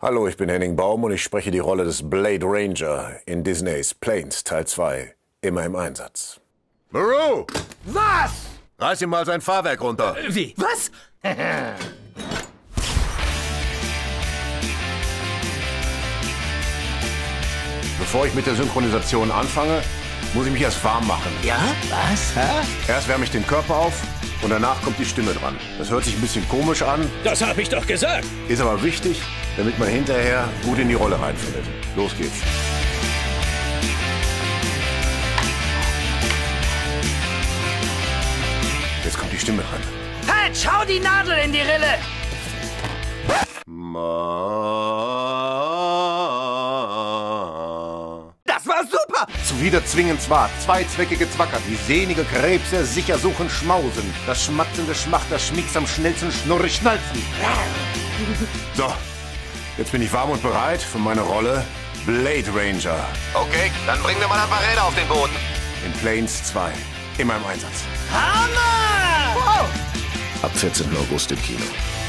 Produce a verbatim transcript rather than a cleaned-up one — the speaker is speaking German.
Hallo, ich bin Henning Baum und ich spreche die Rolle des Blade Ranger in Disneys Planes Teil zwei. Immer im Einsatz. Maru! Was? Reiß ihm mal sein Fahrwerk runter. Äh, wie? Was? Bevor ich mit der Synchronisation anfange, muss ich mich erst warm machen. Ja? Was? Hä? Erst wärme ich den Körper auf und danach kommt die Stimme dran. Das hört sich ein bisschen komisch an, Das habe ich doch gesagt. ist aber wichtig, damit man hinterher gut in die Rolle reinfindet. Los geht's. Jetzt kommt die Stimme dran. Halt, schau die Nadel in die Rille! Ma. Das war super! Zuwider zwingend zwar, zweizweckige Zwacker, die sehnige Krebse sicher suchen schmausen, das schmatzende Schmacht, das Schmieks am schnellsten schnurrig schnalzen. So, jetzt bin ich warm und bereit für meine Rolle Blade Ranger Okay, dann bringen wir mal ein paar Räder auf den Boden. in Planes zwei. Immer im Einsatz. Hammer! Wow! Ab vierzehnten August im Kino.